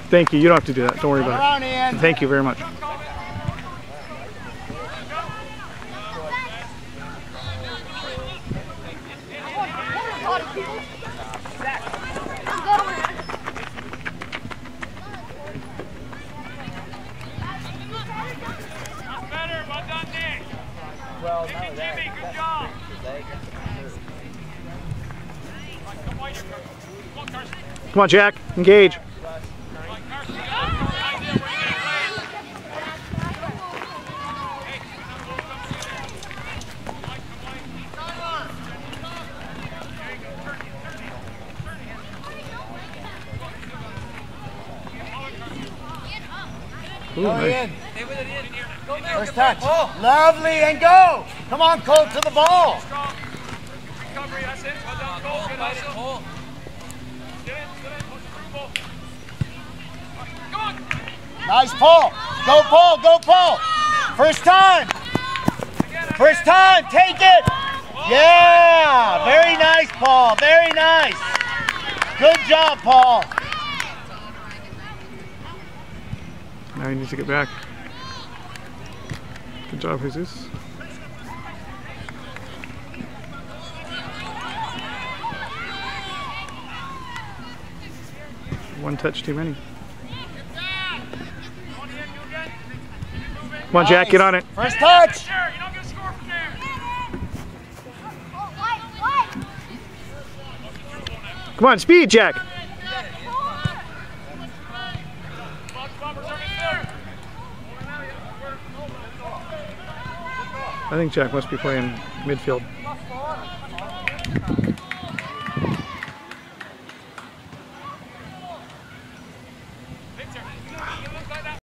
Thank you. You don't have to do that. Don't worry about it. Thank you very much. Come on, Jack. Engage. Ooh, nice. First touch. Lovely, and go. Come on, Cole, to the ball. Nice, Paul. Go, Paul. Go, Paul. First time. First time. Take it. Yeah. Very nice, Paul. Very nice. Good job, Paul. Now you need to get back. Good job, Jesus. One touch too many. Come on, Jack, get on it. First touch. Come on, speed, Jack. I think Jack must be playing midfield.